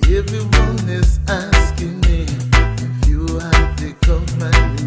Everyone is asking me if you have become my